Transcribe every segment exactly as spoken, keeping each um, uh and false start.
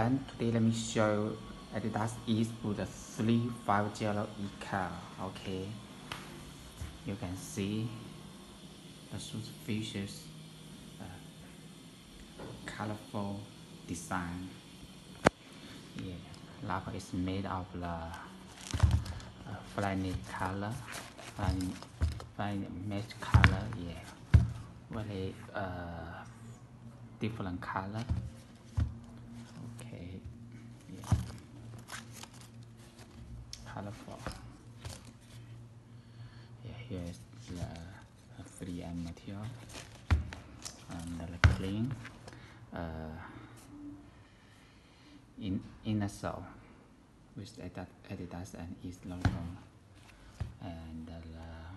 And today let me show you Adidas Yeezy Boost three fifty Yecheil. Okay, you can see the shoes features uh, colorful design. Yeah, rubber is made of the uh, Primeknit color, Primeknit color. Yeah, very uh, different color. Okay, yeah, colorful. Yeah, here is the three M material and the clean uh, in inner sole with Adidas and Yeezy logo, and the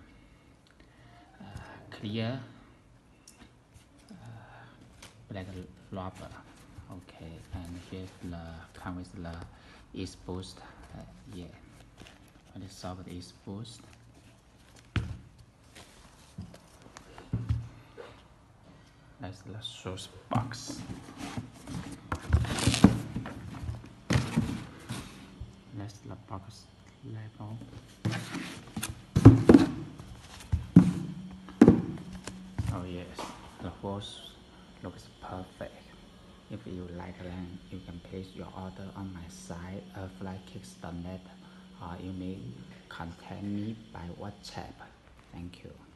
uh, clear uh, black rubber. Okay, and here's the come with the Yeezy Boost. Uh, yeah, and the soft Yeezy Boost. That's the shoes box. That's the box label. Oh yes, the horse looks perfect. If you like them, you can place your order on my site, uh, flykicks dot net, or you may contact me by WhatsApp. Thank you.